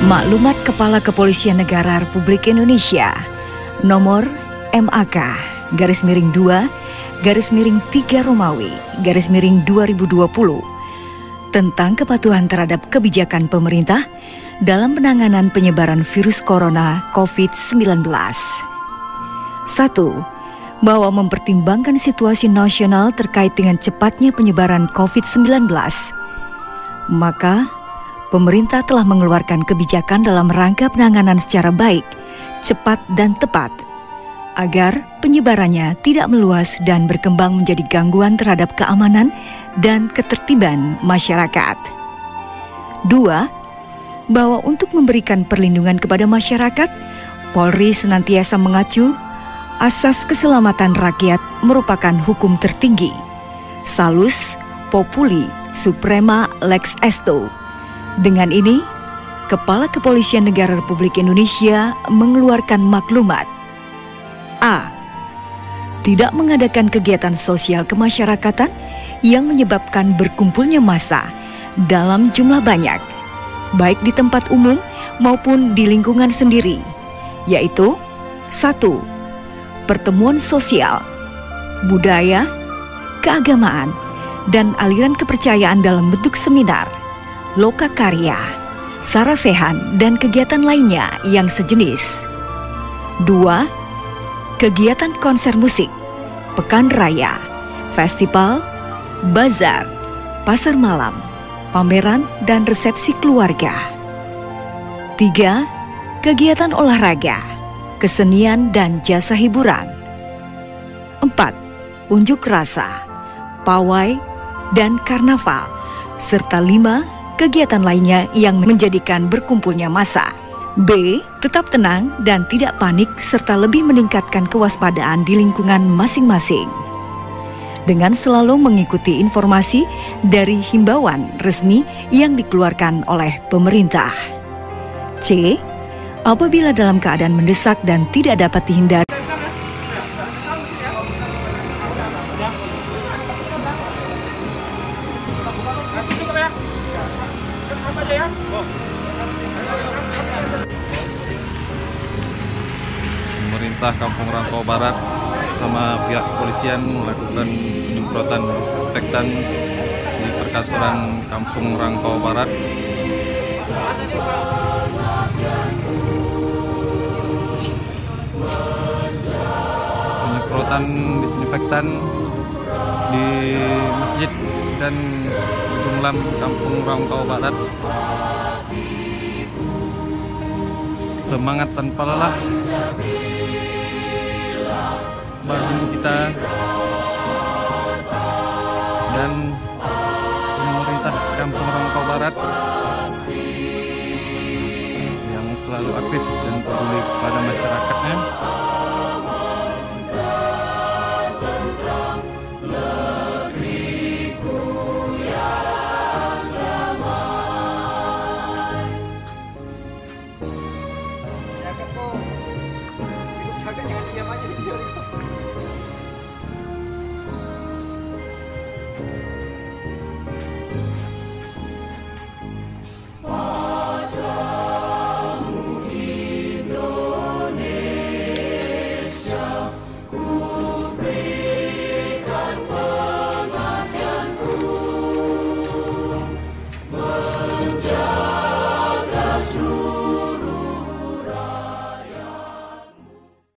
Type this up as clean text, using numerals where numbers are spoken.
Maklumat Kepala Kepolisian Negara Republik Indonesia nomor MAK _2 Romawi _2020 tentang kepatuhan terhadap kebijakan pemerintah dalam penanganan penyebaran virus corona COVID-19. 1. Bahwa mempertimbangkan situasi nasional terkait dengan cepatnya penyebaran COVID-19, maka pemerintah telah mengeluarkan kebijakan dalam rangka penanganan secara baik, cepat dan tepat, agar penyebarannya tidak meluas dan berkembang menjadi gangguan terhadap keamanan dan ketertiban masyarakat. 2. Bahwa untuk memberikan perlindungan kepada masyarakat, Polri senantiasa mengacu asas keselamatan rakyat merupakan hukum tertinggi. Salus populi suprema lex esto. Dengan ini, Kepala Kepolisian Negara Republik Indonesia mengeluarkan maklumat. A. Tidak mengadakan kegiatan sosial kemasyarakatan yang menyebabkan berkumpulnya massa dalam jumlah banyak, baik di tempat umum maupun di lingkungan sendiri, yaitu 1. Pertemuan sosial, budaya, keagamaan, dan aliran kepercayaan dalam bentuk seminar, lokakarya, sarasehan, dan kegiatan lainnya yang sejenis. 2. Kegiatan konser musik, pekan raya, festival, bazar, pasar malam, pameran, dan resepsi keluarga. 3. Kegiatan olahraga, kesenian, dan jasa hiburan. 4. Unjuk rasa, pawai, dan karnaval, serta 5. Kegiatan lainnya yang menjadikan berkumpulnya massa. B. Tetap tenang dan tidak panik serta lebih meningkatkan kewaspadaan di lingkungan masing-masing dengan selalu mengikuti informasi dari himbauan resmi yang dikeluarkan oleh pemerintah. C. Apabila dalam keadaan mendesak dan tidak dapat dihindari, pemerintah Kampung Rangkau Barat sama pihak kepolisian melakukan penyemprotan disinfektan di perkantoran Kampung Rangkau Barat. Penyemprotan disinfektan di masjid dan Jumlam Kampung Rangkau Barat. Semangat tanpa lelah, bantu kita dan pemerintah Kampung Rangkau Barat yang selalu aktif dan peduli kepada masyarakatnya.